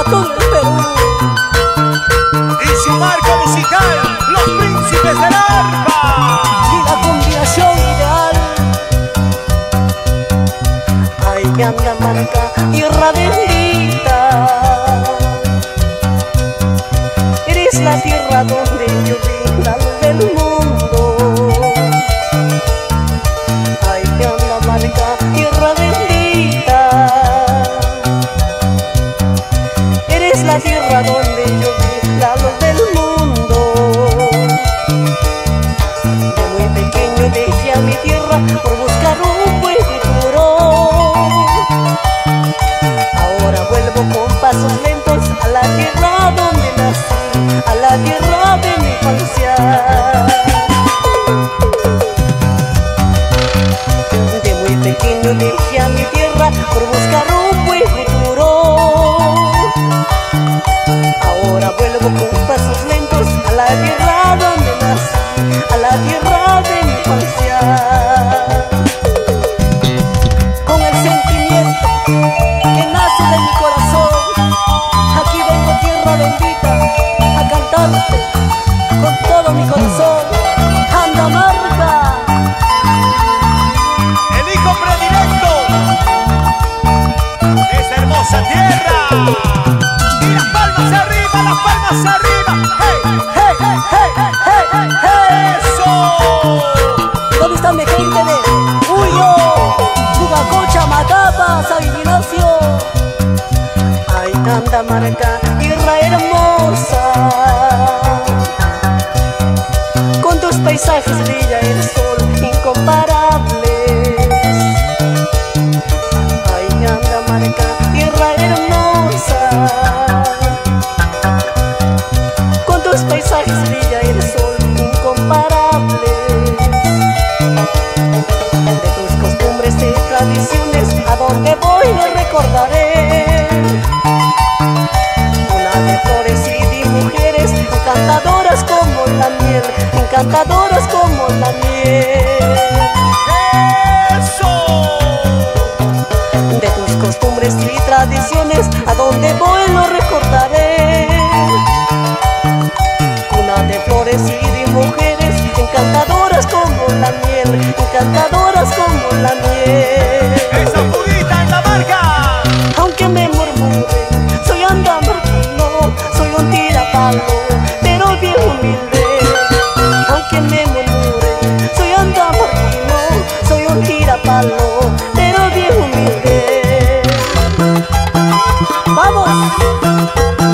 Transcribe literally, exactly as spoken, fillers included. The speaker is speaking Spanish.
con el Perú. Y su marca musical, Los Príncipes del Arpa. Y la combinación ideal. Ay, Andamarca, tierra bendita. Eres la tierra donde yo vi la luz del mundo. Ay, Andamarca, tierra bendita. Eres la tierra donde yo vi la luz del mundo. De muy pequeño dejé a mi tierra por buscar un buen futuro. Ahora vuelvo con pasos lentos a la tierra donde nací, a la tierra de mi infancia. De muy pequeño dejé a mi tierra por buscar un buen futuro. Ahora vuelvo con pasos lentos a la tierra donde nací, a la tierra de mi infancia. Con el sentimiento que nace de mi corazón, aquí vengo, tierra bendita, a cantarte con todo mi corazón. Andamarca, El hijo predilecto de esa hermosa tierra. Y las palmas arriba, las palmas arriba. ¡Hey, hey, hey, hey, hey, hey, hey! ¡Eso! ¿dónde está mi gente de Huyo, Chugacocha, Matapa, San Ignacio? Ay, Andamarca, tierra hermosa, con tus paisajes brilla el sol incomparable. Ay, Andamarca, tierra hermosa, con tus paisajes brilla el sol incomparable. De tus costumbres y tradiciones, a donde voy lo recordaré. Una de flores y de mujeres, encantadoras como la miel, encantadoras como la miel. ¡Eso! De tus costumbres y tradiciones, a donde voy lo recordaré. Cuna de flores y de mujeres, encantadoras como la miel, encantadoras como la miel. ¡Esa fuguita en la marca! Aunque me murmuren, soy andamarquino, soy un tirapalo, pero bien humilde. Aunque me murmuren, soy andamarquino, soy un tirapalo, pero bien humilde. ¡Vamos!